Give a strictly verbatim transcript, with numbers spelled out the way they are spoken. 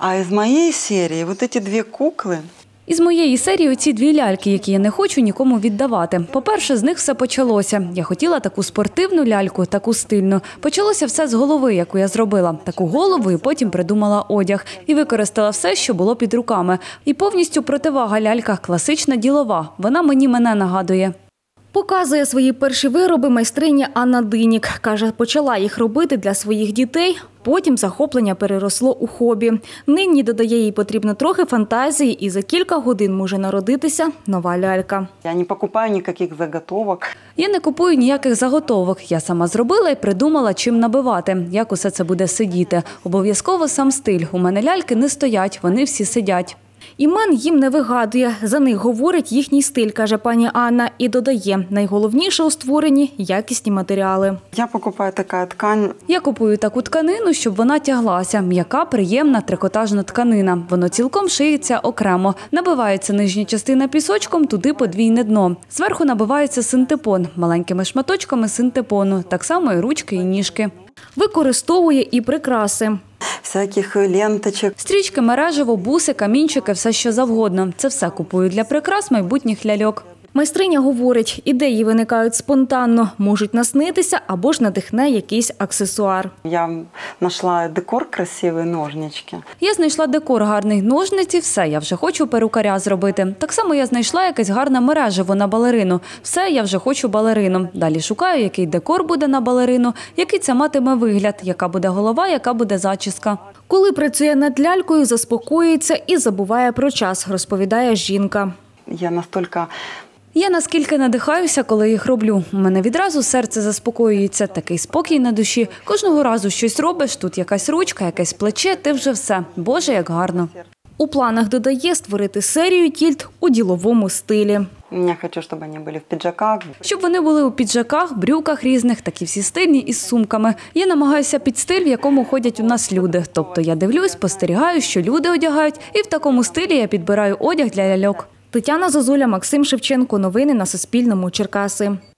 А из моей серии вот эти две куклы. Із моєї серії оці дві ляльки, які я не хочу нікому віддавати. По-перше, з них все почалося. Я хотіла таку спортивну ляльку, таку стильну. Почалося все з голови, яку я зробила. Таку голову і потім придумала одяг. І використала все, що було під руками. І повністю противага лялька – класична ділова. Вона мені мене нагадує. Показує свої перші вироби майстриня Анна Динік. Каже, почала їх робити для своїх дітей, потім захоплення переросло у хобі. Нині, додає, їй потрібно трохи фантазії і за кілька годин може народитися нова лялька. Я не покупаю ніяких заготовок. Я не купую ніяких заготовок. Я сама зробила і придумала, чим набивати, як усе це буде сидіти. Обов'язково сам стиль. У мене ляльки не стоять, вони всі сидять. Імен їм не вигадує. За них говорить їхній стиль, каже пані Анна. І додає, найголовніше у створенні – якісні матеріали. Я покупаю така ткань. Я купую таку тканину, щоб вона тяглася. М'яка, приємна, трикотажна тканина. Воно цілком шиється окремо. Набивається нижня частина пісочком, туди подвійне дно. Зверху набивається синтепон, маленькими шматочками синтепону. Так само і ручки, і ніжки. Використовує і прикраси. Всяких ленточок. Стрічки, мережево, буси, камінчики, все що завгодно. Це все купую для прикрас майбутніх ляльок. Майстриня говорить, ідеї виникають спонтанно, можуть наснитися або ж надихне якийсь аксесуар. Я знайшла декор, красиві ножнички. Я знайшла декор, гарний ножниці, все, я вже хочу перукаря зробити. Так само я знайшла якесь гарне мережево на балерину. Все, я вже хочу балерину. Далі шукаю, який декор буде на балерину, який це матиме вигляд, яка буде голова, яка буде зачіска. Коли працює над лялькою, заспокоюється і забуває про час, розповідає жінка. Я настільки... Я наскільки надихаюся, коли їх роблю. У мене відразу серце заспокоюється, такий спокій на душі. Кожного разу щось робиш, тут якась ручка, якесь плече, ти вже все. Боже, як гарно. У планах, додає, створити серію тільт у діловому стилі. Я хочу, щоб вони були в піджаках. Щоб вони були у піджаках, брюках різних, такі всі стильні із сумками. Я намагаюся під стиль, в якому ходять у нас люди. Тобто я дивлюсь, спостерігаю, що люди одягають, і в такому стилі я підбираю одяг для ляльок. Тетяна Зозуля, Максим Шевченко. Новини на Суспільному. Черкаси.